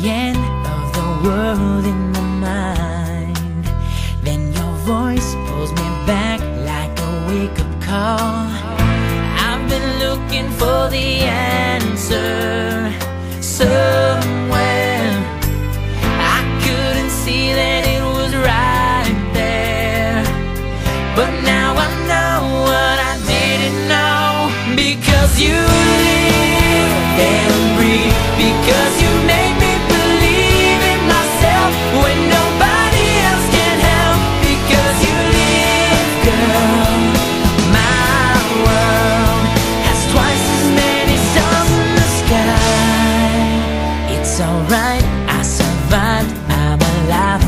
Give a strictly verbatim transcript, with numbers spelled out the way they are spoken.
end of the world in my mind. Then your voice pulls me back like a wake-up call. I've been looking for the answer somewhere. I couldn't see that it was right there, but now I know what I didn't know. Because you live and breathe, because you make me believe in myself when nobody else can help. Because you live, girl, my world has twice as many stars in the sky. It's alright, I survived, I'm alive,